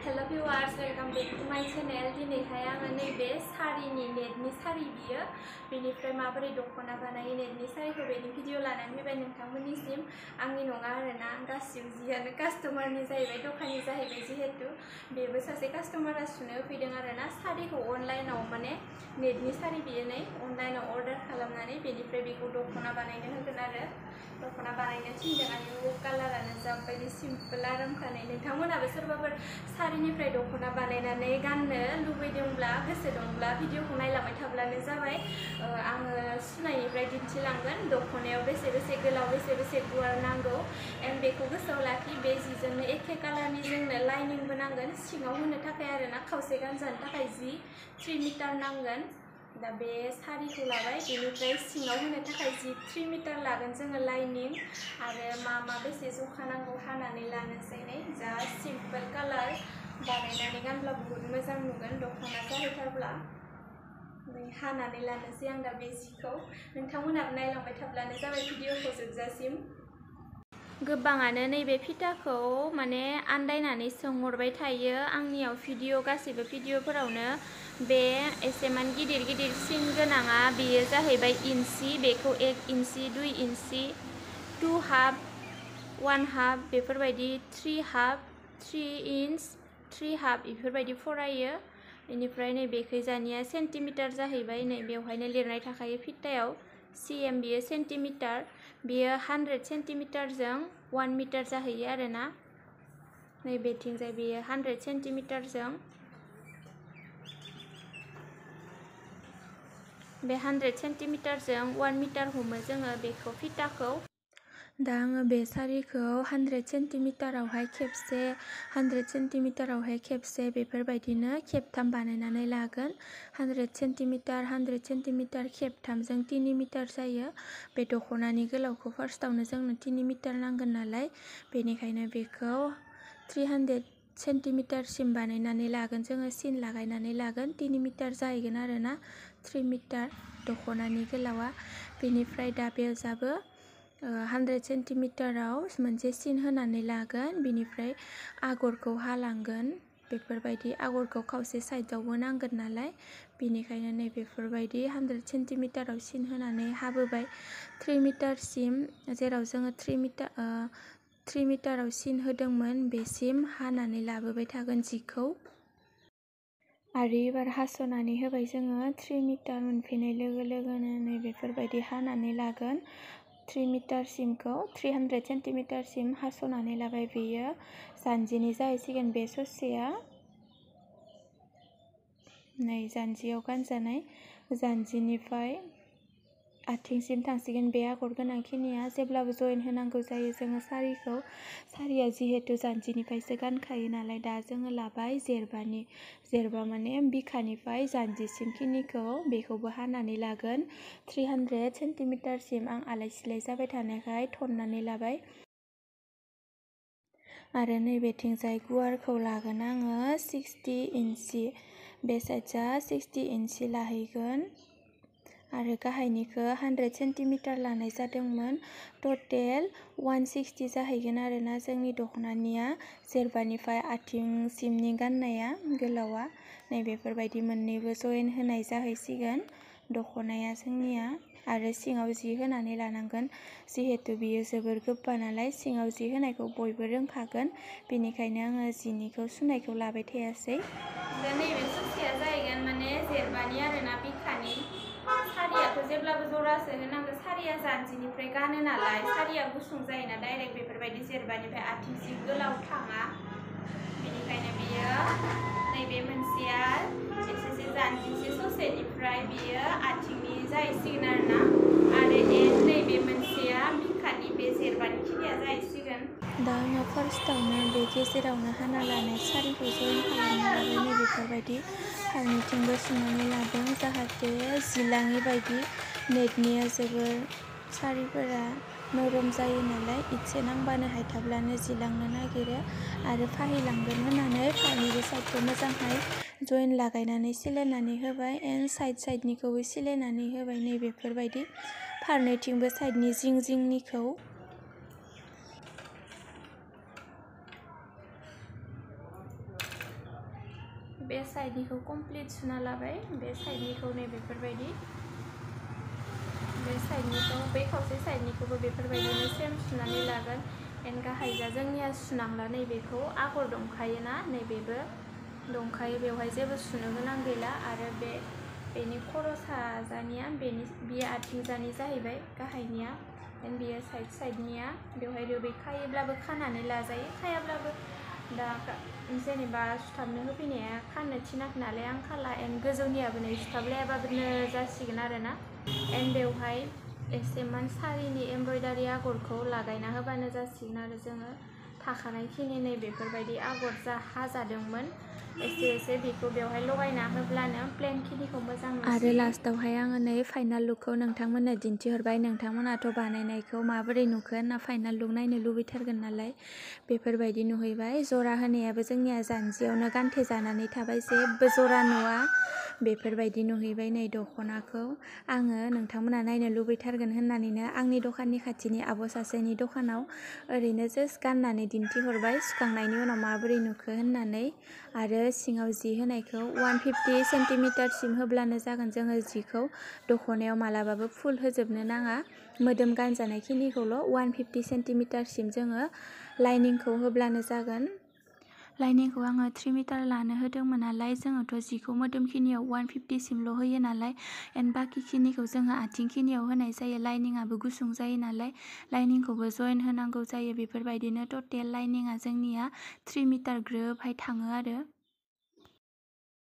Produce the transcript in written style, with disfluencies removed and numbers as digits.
Hello viewers, welcome back to my channel. दिनैहाय आङो नैबे सारिनि नेटनि सारि बियो बेनिफ्राय माबोरै दख'ना बानायो नेटनि सारिखौ बेनि भिडिअ लानानै फैबाय नोंथांमोननिसिम आंनि नङा आरोना गासिबो जियानो कास्टमारनि जाहैबाय दखाननि जाहैबाय जिहेतु बेबो सासे कास्टमारा सुनो फैदों आरोना सारिखौ अनलाइनाव माने नेटनि सारि बियो नै अनलाइनाव अर्डार खालामनानै बेनिफ्राय बेखौ दख'ना बानायनो होगोन आरो दख'ना बानायनो थिनदों आरो कालारानो जाबायदि सिम्पोल आरामखानै नोंथांमोनाबो सोरबाफोर सारिनिफ्राय दख'ना बानायनानै गाननो लुबैदोंब्ला गोसो दंब्ला भिडिअखौ नायलांबाय थाब्लानो जाबाय आङो सुनायनिफ्राय दिन्थिलांगोन दख'नायाव बेसे बेसे गोलाव बेसे गुवार नांगौ एन्ड बेखौ गोसोआव लाखि बे जिजोंनो एखे कालारनि जोंनो लाइनिंबो नांगोन सिङाव होनो थाखाय आरोना खावसे गानजानो थाखाय जि 3 मिटार नांगोन दा बे सारिखौ लाबाय बेनिफ्राय सिङाव होनो थाखाय जि 3 मिटार लागोन जोङो लाइनिं आरो मा बेसे जखा नांगौ हानानै लानोसै नै जा सिम्पोल कालार बानायनानै गानब्ला बहुत मोजां नुगोन दख'ना जाहैथारब्ला हानानै लानोसै आं दा बे जिखौ नोंथांमोनाबो नायलांबाय थाब्लानो जाबाय भिडिअखौ जोबजासिम गोबाङानो नैबे फिथाखौ माने आन्दायनानै सोंहरबाय थायो आंनियाव गासैबो भिडिअफोरावनो बे एसेमान गिदिर सिन गोनाङा बेयो जाहैबाय इन्सि बेखौ 1 इन्सि 2 इन्सि 2 हाफ 1 हाफ बेफोरबायदि 3 हाफ 3 इंच 3 हाफ बेफोरबायदि फरायो बेनिफ्राय नै बेखैजानिया सेन्टिमिटार जाहैबाय नै बेवहायनो लिरनाय थाखायो फिथायाव cm बियो सेन्टिमिटार बियो 100 सेन्टिमिटारजों 1 मिटार जाहैयो आरोना नै बेथिंजाय बियो 100 सेन्टिमिटारजों बे 100 सेन्टिमिटारजों 1 मिटार हमो जोङो बेखौ फिटाखौ दा आङो बे सारिखौ 100 सेन्टिमिटारावहाय खेबसे 100 सेन्टिमिटारावहाय खेबसे बेफोरबायदिनो खेबथाम बानायनानै लागोन 100 सेन्टिमिटार खेबथामजों 3 मिटार जायो बे दख'नानि गोलावखौ फार्स्टआवनो जोंनो 3 मिटार नांगोन नालाय बेनिखायनो बेखौ 300 सेन्टिमिटारसिम बानायनानै लागोन जोङो सिन लागायनानै लागोन 3 मिटार जाहैगोन आरोना 3 मिटार दख'नानि गोलावा बेनिफ्राय दा बेजाबो 100 सेन्टिमिटाराव मोनसे सिन होनानै लागोन बेनिफ्राय आगरखौ हालांगोन बेफोरबायदि आगरखौ खावसे साइडआवबो नांगोन नालाय बेनिखायनो नै बेफोरबायदि 100 सेन्टिमिटाराव सिन होनानै हाबोबाय 3 मिटारसिम जेराव जोङो 3 मिटाराव सिन होदोंमोन बेसिम हानानै लाबोबाय थागोन जिखौ आरो एबार हास'नानै होबाय जोङो 3 मिटार मोनफैनाय लोगो लोगोनो नै बेफोरबायदि हानानै लागोन 3 मिटारसिमखौ 300 सेन्टिमिटारसिम हास'नानै लाबाय बेयो जानजिनि जाहैसिगोन बे ससेया नै जानजियाव गानजानाय जानजिनिफ्राय आथिंसिम थांसिगोन बे आगर गोनांखिनिया जेब्लाबो जइन होनांगौ जायो जोङो सारिया जिहेतु जानजिनिफ्रायसो गानखायो नालाय दा जोङो लाबाय जेरबा माने बिखानिफ्राय जानजिसिम खिनिखौ बेखौबो हानानै लागोन 300 सेन्टिमिटारसिम आं आलाय सिलाय जाबाय थानायखाय थननानै लाबाय आरो नैबेथिंजाय गुवारखौ लागोन आङो 60 इन्सि बे साइडआ 60 इन्सि लाहैगोन आरो गाहायनिखौ 100 सेन्टिमिटार लानाय जादोंमोन टटेल 160 जाहैगोन आरोना जोंनि दख'नानिया जेरबानिफ्राय आथिंसिमनि गाननाया गोलावा नै बेफोरबायदि मोननैबो जइन होनाय जाहैसिगोन दख'नाया जोंनिया आरो सिङाव जि होनानै लानांगोन जिहेतु बियो जोबोर गोबा नालाय सिङाव जि होनायखौ बयबो रोंखागोन बेनिखायनो आङो जिनिखौ सुनायखौ लाबाय थायासै दा नैबे ससेया जाहैगोन माने जेरबानि आरोना बिखानि सारियाथ' जेब्लाबो जरासो होनांगौ सारिया जानजिनिफ्राय गानो नालाय सारिया गुसुं जायोना डाइरेक्ट बेफोरबायदि जेरबानिफ्राय आथिंसिम गोलाव थाङा बेनिखायनो बियो नैबे मोनसेया एसेसे जानजिसे ससेनिफ्राय बियो आथिंनि जाहैसिगोन आरोना आरो नैबे मोनसेया बिखानि बे जेरबानि खिनिया जाहैसिगोन दा आङो फार्स्टआवनो बे गेजेरावनो हाना लानाय सारिखौ जइन खालामना लाबाय नै बेफोरबायदि फारनैथिंबो सुनानै लादों जाहाथे जिलाङि बायदि नेटनिया जोबोर सारिफोरा नरम जायो नालाय इसे नांबानो हायथाब्लानो जिलांनो नागिरो आरो फाहैलांगोन होननानै फारनैबो साइडखौ मोजांहाय जइन लागायनानै सिलायनानै होबाय एन्ड साइडनिखौबो सिलायनानै होबाय नै बेफोरबायदि फारनैथिंबो साइडनि जिंनिखौ बे साइडनिखौ कमप्लिट सुना लाबाय बे साइडनिखौ नै बेफोरबायदि बे साइडनिखौ बे खावसे साइडनिखौबो बेफोरबायदिनो सेम सुनानै लागोन एन्ड गाहायजा जोंनिया सुनांला नैबेखौ आगर दंखायोना नैबेबो दंखायो बेवहाय जेबो सुनो गोनां गैला आरो बेनि खर' साजानिया बियो आथिंजानि जाहैबाय गाहायनिया एन्ड बियो साइडनिया बेवहाय रोबै खायोब्लाबो खानानै लाजायो खायाब्लाबो दा जेनेबा सुथाबनो होफैनाया खानो थिनाखै नालाय आं खाला एन्ड गोजौनियाबो नै सुथाबलायाबाबोनो जासिगोन आरोना एन्ड बेवहाय एसेमान सारिनि एमब्रयदारि आगरखौ लागायना होबानो जासिगोन आरो जोङो थाखानायखिनि नै बेफोरबायदि आगर जा हाजादोंमोन एसे बेखौ बेवहाय लगायना होब्लानो प्लेन खिनिखौ मोजां आरो लास्टावहाय आङो नै फाइनाल लुकखौ नोंथांमोननो दिन्थिहरबाय नोंथांमोनाथ' बानायनायखौ माबोरै नुखो होनना फाइनाल लुक नायनो लुबैथारगोन नालाय बेफोरबायदि नुहैबाय जरा होनायाबो जोंनिया जानजियावनो गान्थे जानानै थाबाय जेबो जरा नुवा बेफोरबायदि नुहैबाय नै दख'नाखौ आङो नोंथांमोना नायनो लुबैथारगोन होननानैनो आंनि दखाननि खाथिनि आब' सासेनि दखानाव ओरैनो जास्ट गाननानै दिन्थिहरबाय सुखांनायनि उनाव माबोरै नुखो होननानै आरो सिङाव जि होनायखौ 150 सेन्टिमिटारसिम होब्लानो जागोन जोङो जिखौ दख'नायाव मालाबाबो फुल होजोबनो नाङा मोदोम गानजानाय खिनिखौल' 150 सेन्टिमिटारसिम जोङो लाइनिंखौ होब्लानो जागोन लाइनिंखौ आङो 3 मिटार लानो होदोंमोन नालाय जोङोथ' जिखौ मोदोमखिनियाव 150 सिमल' होयो नालाय एन्ड बाखि खिनिखौ जोङो आथिंखिनियाव होनाय जायो लाइनिंआबो गुसुं जायो नालाय लाइनिंखौबो जइन होनांगौ जायो बेफोरबायदिनो टटेल लाइनिंआ जोंनिया 3 मिटार ग्रोबहाय थाङो आरो